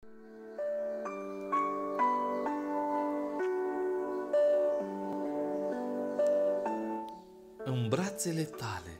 În brațele tale,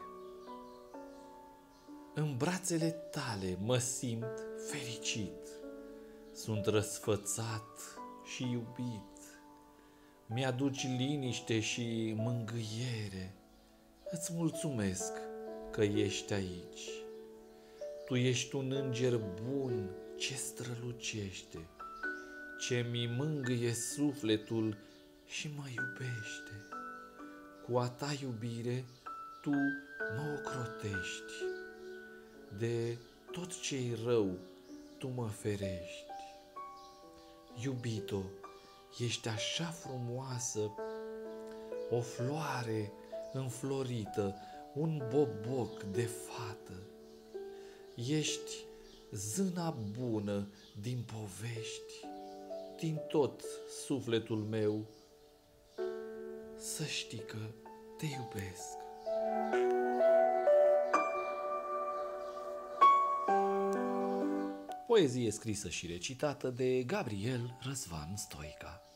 în brațele tale mă simt fericit, sunt răsfățat și iubit. Mi-aduci liniște și mângâiere, îți mulțumesc că ești aici. Tu ești un înger bun ce strălucește, ce mi mângâie sufletul și mă iubește. Cu a ta iubire tu mă ocrotești, de tot ce-i rău tu mă ferești. Iubito, ești așa frumoasă, o floare înflorită, un boboc de fată. Ești zâna bună din povești, din tot sufletul meu. Să știi că te iubesc. Poezie scrisă și recitată de Gabriel Răzvan Stoica.